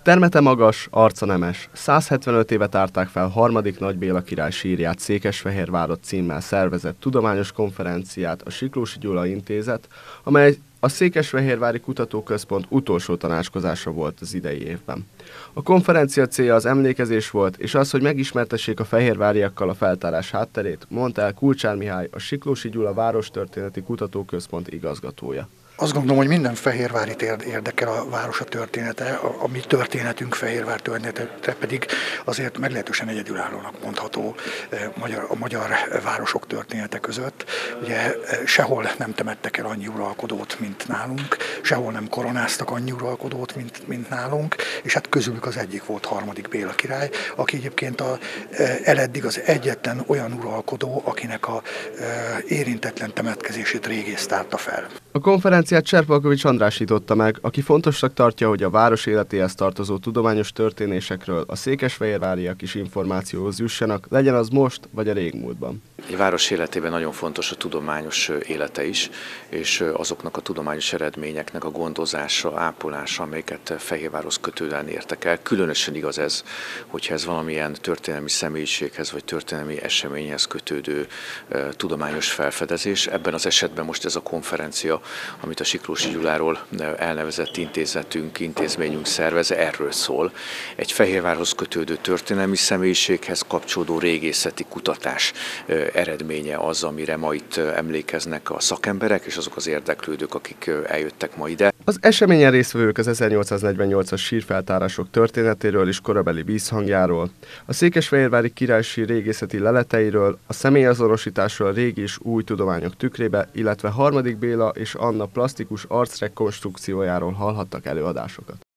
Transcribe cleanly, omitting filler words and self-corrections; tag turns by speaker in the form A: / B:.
A: Termete magas, arca nemes. 175 éve tárták fel harmadik Nagy Béla király sírját Székesfehérvárot címmel szervezett tudományos konferenciát a Siklósi Gyula Intézet, amely a Székesfehérvári Kutatóközpont utolsó tanácskozása volt az idei évben. A konferencia célja az emlékezés volt, és az, hogy megismertessék a fehérváriakkal a feltárás hátterét, mondta el Kulcsár Mihály, a Siklósi Gyula Várostörténeti Kutatóközpont igazgatója.
B: Azt gondolom, hogy minden fehérvárit érdekel a városa története, a mi történetünk, Fehérvár története pedig azért meglehetősen egyedülállónak mondható a magyar városok története között. Ugye sehol nem temettek el annyi uralkodót, mint nálunk, sehol nem koronáztak annyi uralkodót, mint nálunk, és hát közülük az egyik volt harmadik Béla király, aki egyébként eleddig az egyetlen olyan uralkodó, akinek a érintetlen temetkezését régész tárta fel.
A: A konferenciát Cserpalkovics András nyitotta meg, aki fontosnak tartja, hogy a város életéhez tartozó tudományos történésekről a székesfehérváriak is információhoz jussanak, legyen az most vagy a régmúltban.
C: A város életében nagyon fontos a tudományos élete is, és azoknak a tudományos eredményeknek a gondozása, ápolása, amelyeket Fehérvárhoz kötődően értek el. Különösen igaz ez, hogyha ez valamilyen történelmi személyiséghez vagy történelmi eseményhez kötődő tudományos felfedezés. Ebben az esetben most ez a konferencia, amit a Siklósi Gyuláról elnevezett intézményünk szervez, erről szól. Egy Fehérvárhoz kötődő történelmi személyiséghez kapcsolódó régészeti kutatás eredménye az, amire ma itt emlékeznek a szakemberek és azok az érdeklődők, akik eljöttek ma ide.
A: Az eseményen résztvevők az 1848-as sírfeltárások történetéről és korabeli vízhangjáról, a székesfehérvári királysír régészeti leleteiről, a személyazonosításról régi és új tudományok tükrébe, illetve harmadik Béla és Anna plasztikus arcrekonstrukciójáról hallhattak előadásokat.